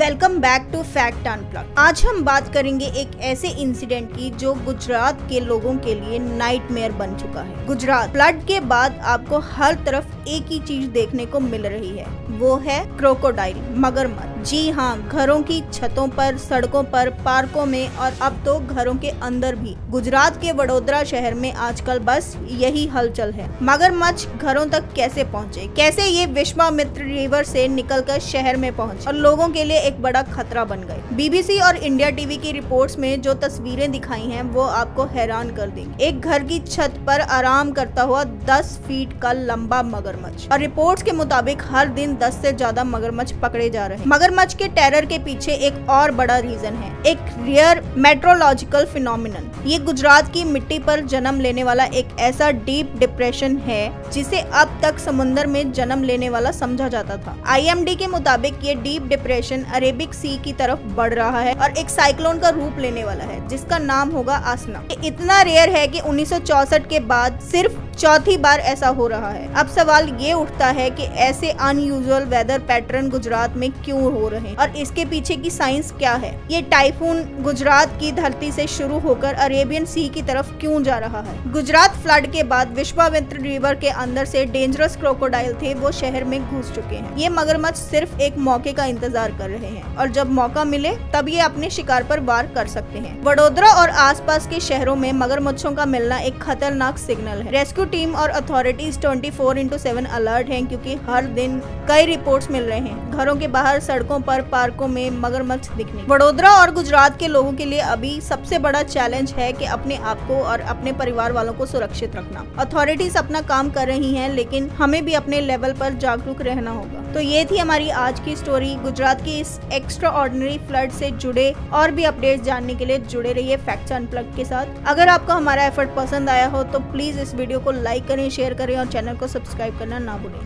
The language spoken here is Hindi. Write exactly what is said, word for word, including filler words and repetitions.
Welcome back to Fact Unplug. आज हम बात करेंगे एक ऐसे इंसिडेंट की जो गुजरात के लोगों के लिए नाइटमेयर बन चुका है। गुजरात फ्लड के बाद आपको हर तरफ एक ही चीज देखने को मिल रही है, वो है क्रोकोडाइल, मगरमच्छ। जी हाँ, घरों की छतों पर, सड़कों पर, पार्कों में और अब तो घरों के अंदर भी। गुजरात के वडोदरा शहर में आजकल बस यही हलचल है। मगरमच्छ घरों तक कैसे पहुँचे, कैसे ये विश्वामित्र रिवर से निकलकर शहर में पहुँचे और लोगों के लिए एक बड़ा खतरा बन गए। बीबीसी और इंडिया टीवी की रिपोर्ट्स में जो तस्वीरें दिखाई हैं वो आपको हैरान कर देंगी। एक घर की छत पर आराम करता हुआ दस फीट का लंबा मगरमच्छ, और रिपोर्ट्स के मुताबिक हर दिन दस से ज्यादा मगरमच्छ पकड़े जा रहे हैं। मगरमच्छ के टेरर के पीछे एक और बड़ा रीजन है, एक रियर मेट्रोलॉजिकल फिनोमिनन। ये गुजरात की मिट्टी पर जन्म लेने वाला एक ऐसा डीप डिप्रेशन है जिसे अब तक समुद्र में जन्म लेने वाला समझा जाता था। आई एम डी के मुताबिक ये डीप डिप्रेशन अरेबिक सी की तरफ बढ़ रहा है और एक साइक्लोन का रूप लेने वाला है जिसका नाम होगा आसना। इतना रेयर है कि उन्नीस सौ चौसठ के बाद सिर्फ चौथी बार ऐसा हो रहा है। अब सवाल ये उठता है कि ऐसे अनयूजुअल वेदर पैटर्न गुजरात में क्यों हो रहे हैं और इसके पीछे की साइंस क्या है। ये टाइफून गुजरात की धरती से शुरू होकर अरेबियन सी की तरफ क्यों जा रहा है। गुजरात फ्लड के बाद विश्वामित्र रिवर के अंदर से डेंजरस क्रोकोडाइल थे वो शहर में घुस चुके हैं। ये मगरमच्छ सिर्फ एक मौके का इंतजार कर रहे हैं और जब मौका मिले तब ये अपने शिकार पर वार कर सकते हैं। वडोदरा और आसपास के शहरों में मगरमच्छों का मिलना एक खतरनाक सिग्नल है। रेस्क्यू टीम और अथॉरिटीज चौबीस इंटू सात अलर्ट हैं क्योंकि हर दिन कई रिपोर्ट्स मिल रहे हैं घरों के बाहर, सड़कों पर, पार्कों में मगरमच्छ दिखने। वडोदरा और गुजरात के लोगों के लिए अभी सबसे बड़ा चैलेंज है कि अपने आप को और अपने परिवार वालों को सुरक्षित रखना। अथॉरिटीज अपना काम कर रही हैं लेकिन हमें भी अपने लेवल पर जागरूक रहना होगा। तो ये थी हमारी आज की स्टोरी। गुजरात की इस एक्स्ट्रा ऑर्डिनरी फ्लड से जुड़े और भी अपडेट्स जानने के लिए जुड़े रहिए फैक्ट्स अनप्लग के साथ। अगर आपको हमारा एफर्ट पसंद आया हो तो प्लीज इस वीडियो को लाइक करें, शेयर करें और चैनल को सब्सक्राइब करना ना भूलें।